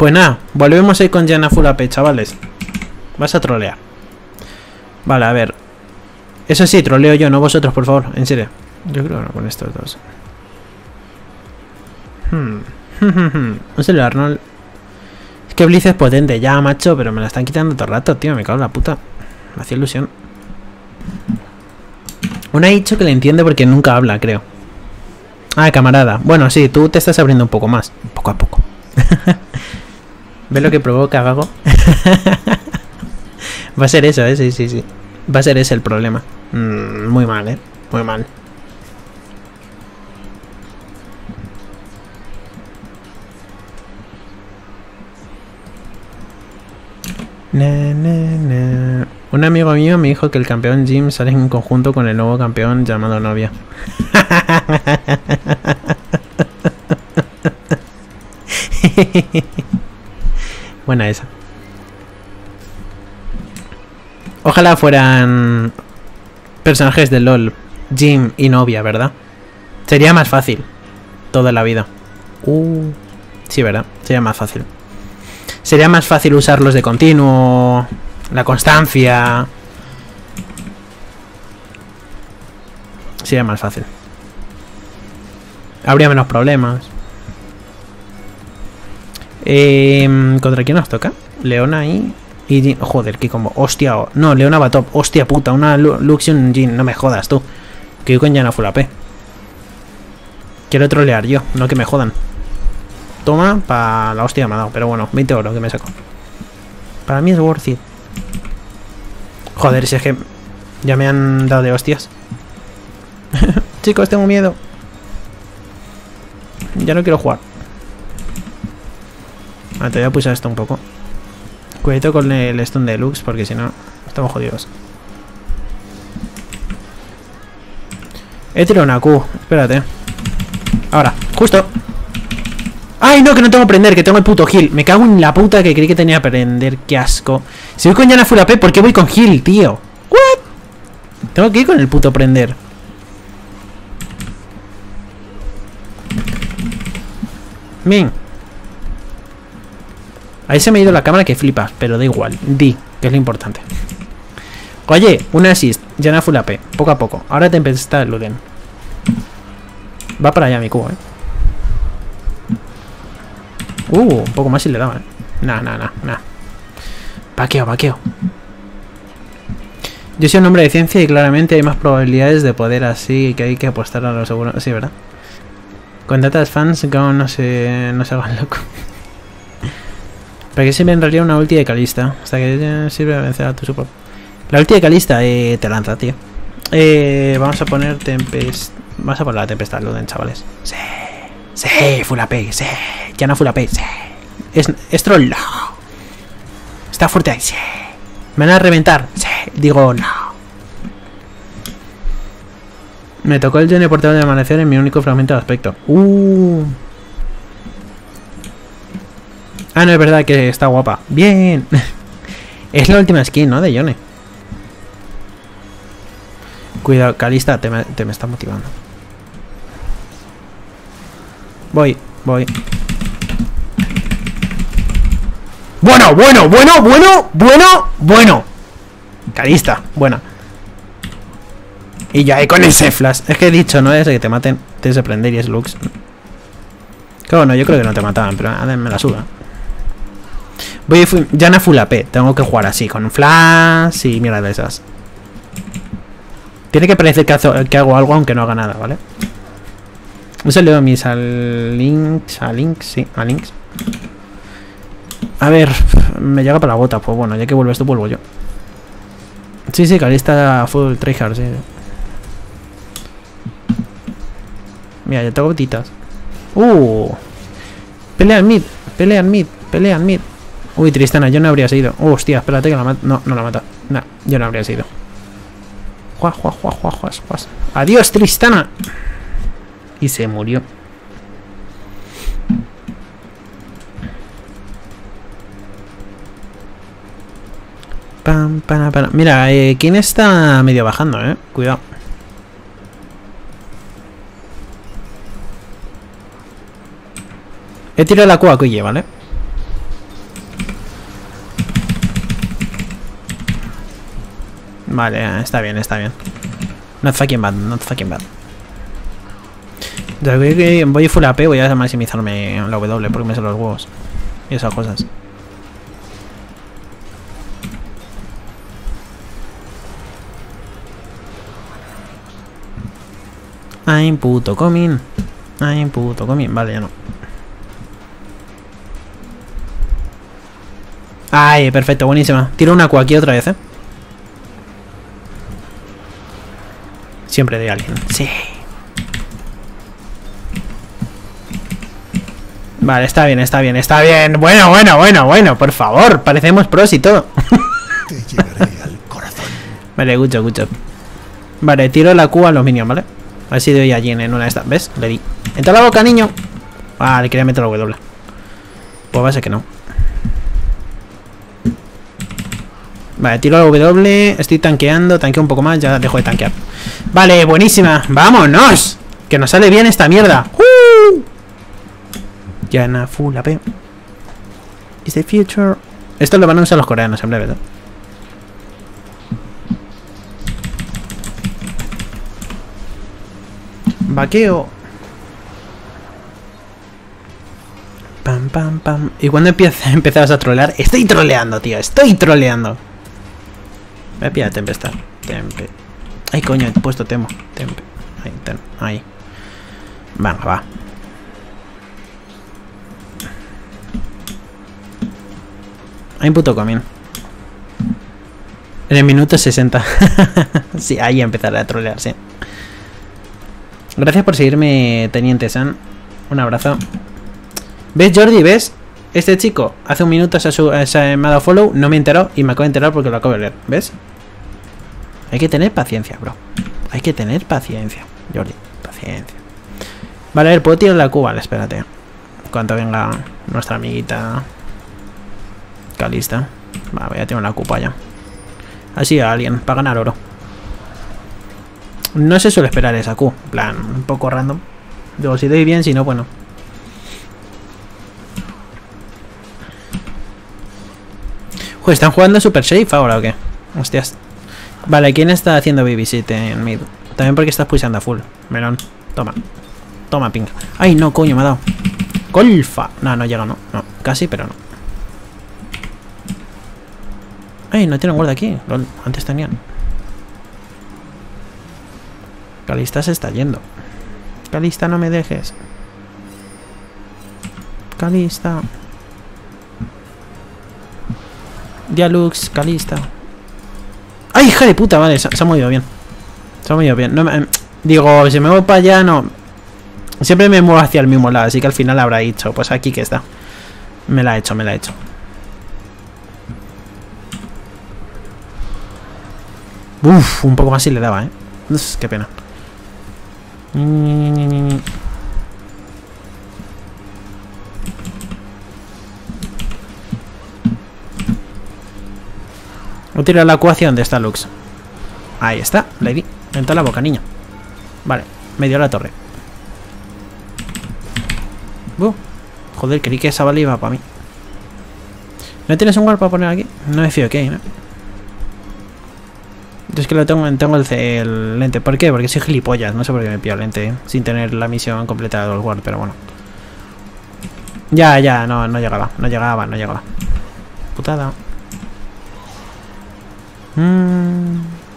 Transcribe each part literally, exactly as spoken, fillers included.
Pues nada, volvemos a ir con Janna full A P, chavales. Vas a trolear. Vale, a ver. Eso sí, troleo yo, no vosotros, por favor. En serio. Yo creo que no con estos dos. Hmm. No sé, el Arnold. Es que Blitz es potente ya, macho, pero me la están quitando todo el rato, tío. Me cago en la puta. Me hacía ilusión. Una ha dicho que le entiende porque nunca habla, creo. Ah, camarada. Bueno, sí, tú te estás abriendo un poco más. Poco a poco. ¿Ves lo que provoca, vago? Va a ser eso, ¿eh? Sí, sí, sí. Va a ser ese el problema. Mm, muy mal, ¿eh? Muy mal. Na, na, na. Un amigo mío me dijo que el campeón Jim sale en conjunto con el nuevo campeón llamado Novia. Buena esa. Ojalá fueran personajes de LOL, Jim y Novia, ¿verdad? Sería más fácil toda la vida. Uh, sí, ¿verdad? Sería más fácil. Sería más fácil usarlos de continuo, la constancia. Sería más fácil. Habría menos problemas. Eh, ¿Contra quién nos toca? Leona y... y joder, qué combo. Hostia, oh, no, Leona va top. Hostia puta, una Luxion Jin. No me jodas tú. Que yo con Janna full A P. Quiero trolear yo, no que me jodan. Toma, para la hostia me ha dado. Pero bueno, veinte oro que me saco. Para mí es worth it. Joder, si es que ya me han dado de hostias. Chicos, tengo miedo. Ya no quiero jugar. Ah, te voy a pulsar esto un poco. Cuidado con el stun de Lux, porque si no, estamos jodidos. He tirado una Q. Espérate. Ahora, justo. ¡Ay, no! Que no tengo prender, que tengo el puto heal. Me cago en la puta que creí que tenía prender. ¡Qué asco! Si voy con Janna full A P, ¿por qué voy con heal, tío? ¿What? Tengo que ir con el puto prender. Bien. Ahí se me ha ido la cámara que flipas, pero da igual. Di, que es lo importante. Oye, un assist. Janna full A P, poco a poco. Ahora Tempestad Luden. Va para allá mi cubo, eh. Uh, un poco más si le daba, eh. Nah, nah, nah, nah. Vaqueo, vaqueo. Yo soy un hombre de ciencia y claramente hay más probabilidades de poder así que hay que apostar a lo seguro. Sí, ¿verdad? Con datas fans, como no se, no se hagan loco. ¿Para qué sirve en realidad una ulti de Kalista? Hasta que sirve a vencer a tu support. La ulti de Kalista eh, te lanza, tío. Eh, vamos a poner Tempest. Vamos a poner la Tempestad Luden, chavales. Sí, sí, full A P, sí. Janna full A P, sí. Es, es troll, no. Está fuerte ahí, sí. Me van a reventar, sí. Digo, no. Me tocó el Jenny portador de amanecer en mi único fragmento de aspecto. Uh. Ah, no, es verdad que está guapa. Bien. Es la última skin, ¿no? De Yone. Cuidado, Kalista, te me, te me está motivando. Voy, voy. Bueno, bueno, bueno, bueno, bueno, bueno. Kalista, buena. Y ya hay con ese flash. Es que he dicho, no es que te maten. Tienes que prender y es Lux. Claro, no, yo creo que no te mataban, pero a ver, me la suda. Voy Janna full A P. Tengo que jugar así, con flash y mierda de esas. Tiene que parecer que, hazo, que hago algo aunque no haga nada, ¿vale? Eso leo mis a links, a links, sí, a links. A ver, me llega para la bota, pues bueno, ya que vuelves tú, vuelvo yo. Sí, sí, Kalista full tryhard, sí. Mira, ya tengo botitas. Uh, pelean mid, pelean mid, pelean mid. Uy, Tristana, yo no habría sido. Oh, hostia, espérate que la mata. No, no la mata. No, yo no habría sido. Juá, juá, juá, juá, juá, juá. Adiós, Tristana. Y se murió. Pam, pam, pam. Mira, eh, ¿quién está medio bajando, eh? Cuidado. He tirado la Q a Kuye, ¿vale? Vale, está bien, está bien. Not fucking bad, not fucking bad. Desde que voy full A P voy a maximizarme la W porque me son los huevos. Y esas cosas. I'm puto coming. I'm puto coming. Vale, ya no. Ay, perfecto, buenísima. Tiro una Q aquí otra vez, eh. Siempre de alguien. Sí. Vale, está bien, está bien, está bien. Bueno, bueno, bueno, bueno, por favor. Parecemos pros y todo. Te llevaré al corazón. Vale, good job, good job. Vale, tiro la Q a los minions, ¿vale? A ver si doy allí en una de estas. ¿Ves? Le di. Entra la boca, niño. Ah, le quería meter la W. Pues va a ser que no. Vale, tiro la W. Estoy tanqueando. Tanqueo un poco más. Ya dejo de tanquear. Vale, buenísima. ¡Vámonos! Que nos sale bien esta mierda. ¡Uh! Ya en full A P. Is the future. Esto lo van a usar los coreanos en breve, ¿verdad? Vaqueo. Pam, pam, pam. Y cuando empieza, empezabas a trolear. Estoy troleando, tío. Estoy troleando. Me pilla tempestad. Tempe. Ay, coño, he puesto temo. Tempe. Ahí, ten. Ahí. Venga, va. Hay un puto comín. En el minuto sesenta. Sí, ahí empezaré a trolear, sí. Gracias por seguirme, Teniente San. Un abrazo. ¿Ves, Jordi? ¿Ves? Este chico hace un minuto se ha, su se me ha dado follow. No me he enterado y me acabo de enterar porque lo acabo de leer. ¿Ves? Hay que tener paciencia, bro. Hay que tener paciencia, Jordi. Paciencia. Vale, a ver, ¿puedo tirar la Q? Vale, espérate. Cuando venga nuestra amiguita Calista. Vale, voy a tirar una Q para allá. Así a alguien, para ganar oro. No se suele esperar esa Q. En plan, un poco random. Digo, si doy bien, si no, bueno. Joder, ¿están jugando Super Safe ahora o qué? Hostias. Vale, ¿quién está haciendo babysit en mid? También porque estás pulsando a full. Melón. Toma. Toma, pinga. Ay, no, coño, me ha dado. Golfa. No, no llega, no. No, casi, pero no. Ay, no tienen guarda aquí. Lol, antes tenían. Calista se está yendo. Calista, no me dejes. Calista. Dialux, Calista. ¡Ay, hija de puta! Vale, se, se ha movido bien. Se ha movido bien. No me, digo, si me voy para allá, no. Siempre me muevo hacia el mismo lado, así que al final habrá dicho. Pues aquí que está. Me la ha hecho, me la ha hecho. Uff, un poco más si le daba, eh. Uf, qué pena. Voy a tirar la ecuación de esta Lux. Ahí está, le di. Entra la boca, niño. Vale, me dio la torre. Uh, joder, creí que esa bala iba para mí. ¿No tienes un guard para poner aquí? No me fío, ¿qué? ¿No? Yo es que lo tengo, tengo el, el lente. ¿Por qué? Porque soy gilipollas. No sé por qué me pillo el lente, ¿eh? Sin tener la misión completada del guard, pero bueno. Ya, ya, no, no llegaba. No llegaba, no llegaba. Putada. Mm.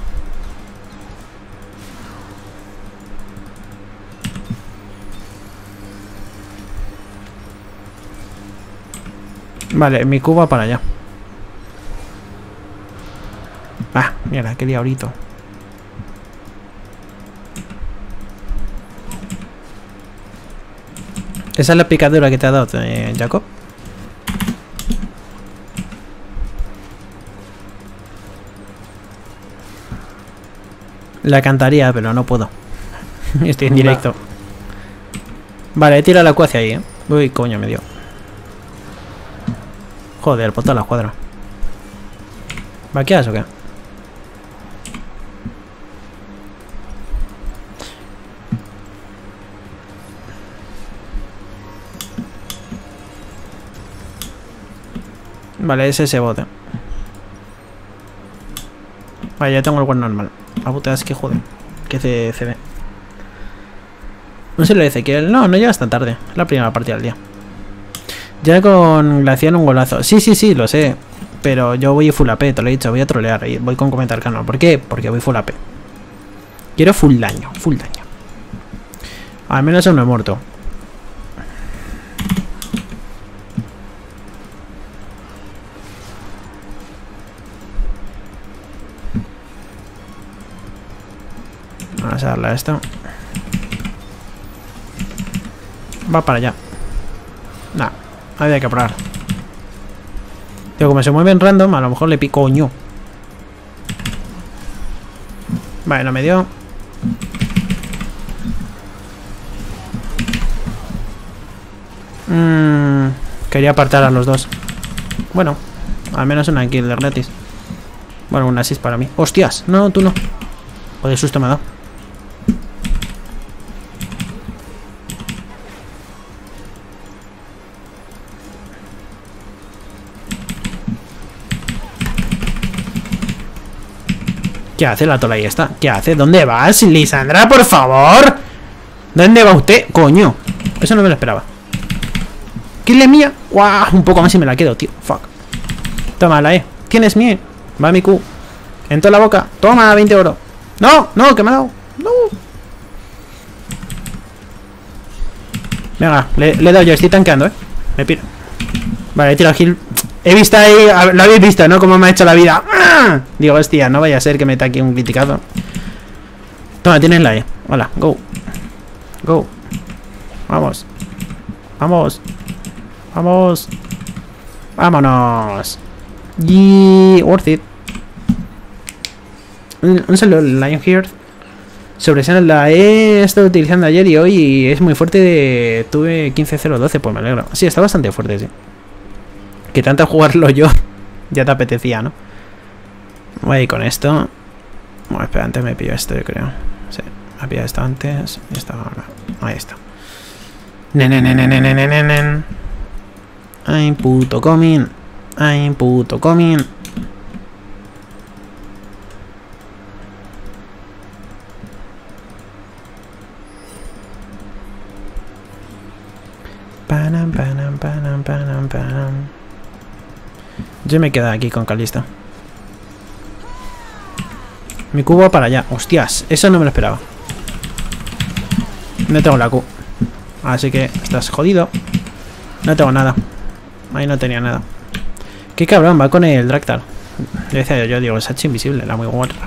Vale, mi cuba para allá. Ah, mira, qué diablito. ¿Esa es la picadura que te ha dado, eh, Jacob? La cantaría, pero no puedo. Estoy en directo. Vale, tira la cuacia ahí, eh. Uy, coño, me dio. Joder, por toda la cuadra. ¿Vaqueas o qué? Vale, es ese bote. Vale, ya tengo el web normal. La puta es que joder. Que se ve. No se le dice que no, no llega hasta tarde. Es la primera partida del día. Ya con Glacial un golazo. Sí, sí, sí, lo sé. Pero yo voy full A P, te lo he dicho. Voy a trolear y voy con comentar canal. ¿Por qué? Porque voy full A P. Quiero full daño, full daño. Al menos aún no he muerto. Vamos a darle a esto. Va para allá. Nah, había que probar. Tío, como se mueven random, a lo mejor le pico coño. Vale, no me dio. Mm, quería apartar a los dos. Bueno, al menos una kill de gratis. Bueno, un assist para mí. ¡Hostias! No, tú no. O de susto me ha dado. ¿Qué hace la tola ahí está? ¿Qué hace? ¿Dónde vas, Lisandra, por favor? ¿Dónde va usted? Coño. Eso no me lo esperaba. ¿Quién le mía? ¡Guau! Un poco más y me la quedo, tío. Fuck. Tómala, eh. Tienes mie. Va mi Q. En toda la boca. Toma, veinte oro. No, no, que me ha dado. No. Venga, le, le he dado yo. Estoy tanqueando, eh. Me piro. Vale, he tirado heal. He visto ahí, lo habéis visto, ¿no? Cómo me ha hecho la vida. ¡Ah! Digo, hostia, no vaya a ser que me taque un criticazo. Toma, tienes la E. Hola, go. Go. Vamos. Vamos. Vamos. Vámonos. Y worth it. Un, un saludo, Lionheart. Sobre la he estado utilizando ayer y hoy y es muy fuerte. De, tuve quince cero doce, pues me alegro. Sí, está bastante fuerte, sí. Que tanto jugarlo yo ya te apetecía, ¿no? Voy a ir con esto. Bueno, espera, antes me pillo esto, yo creo. Sí, me pillo esto antes. Y esto ahora. Ahí está. Nenenenenenenenen. Ay, puto coming. Ay, puto coming. Panam, panam, panam, panam, panam. Yo me quedo aquí con Calista. Mi cubo para allá. Hostias, eso no me lo esperaba. No tengo la Q. Así que estás jodido. No tengo nada. Ahí no tenía nada. Qué cabrón, va con el Draktar. Yo decía yo, yo digo, es H invisible, la muy guarra.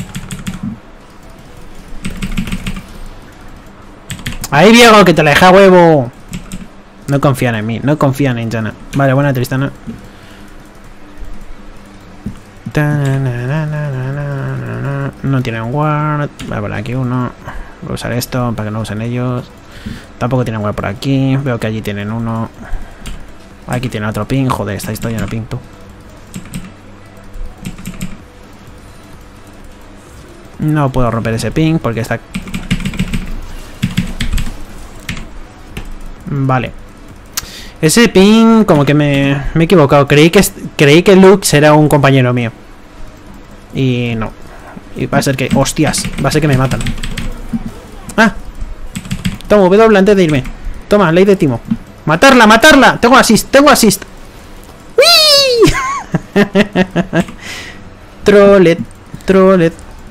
Ahí Diego, que te la deja huevo. No confían en mí, no confían en Jana. Vale, buena Tristana. No tienen ward. Voy a poner aquí uno. Voy a usar esto para que no usen ellos. Tampoco tienen ward por aquí. Veo que allí tienen uno. Aquí tiene otro ping. Joder, esta historia no ping tú. No puedo romper ese ping porque está... Vale. Ese ping como que me, me he equivocado. Creí que, creí que Lux era un compañero mío. Y no. Y va a ser que... Hostias. Va a ser que me matan. Ah. Toma, W antes de irme. Toma, ley de timo. Matarla, matarla. Tengo assist, tengo assist. ¡Uy! Trolet, trolet.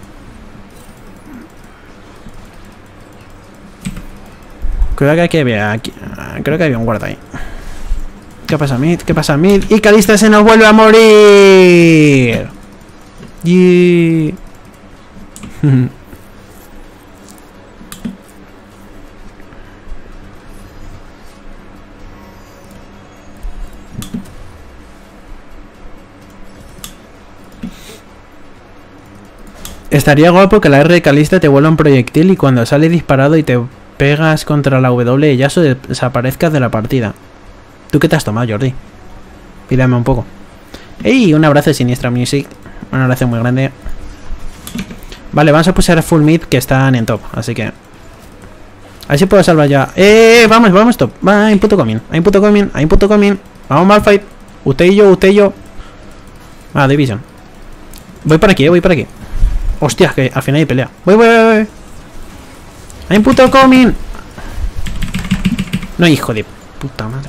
Creo que aquí había... Aquí, creo que había un guarda ahí. ¿Qué pasa, Mid? ¿Qué pasa, Mid? Y Calista se nos vuelve a morir. Y... Estaría guapo que la R de Calista te vuelva un proyectil y cuando sale disparado y te pegas contra la W y ya desaparezcas de la partida. ¿Tú qué te has tomado, Jordi? Pídame un poco. ¡Ey! Un abrazo de Siniestra Music. Un abrazo muy grande. Vale, vamos a pusar full mid que están en top. Así que... Así puedo salvar ya. ¡Eh! Vamos, vamos top. Va, hay puto coming. Hay puto coming. Hay puto coming. Vamos, Malphite. Usted y yo, usted y yo. Ah, Division. Voy por aquí, eh, voy por aquí. Hostia, que al final hay pelea. Voy, voy, voy, voy. Hay un puto coming. No, hijo de puta madre.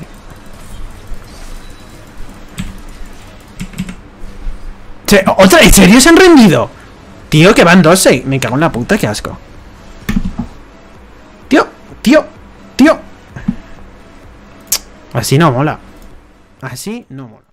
Che, ¿otra? ¿En serio se han rendido? Tío, que van dos, eh. Me cago en la puta, qué asco. Tío, tío, tío. Así no mola. Así no mola.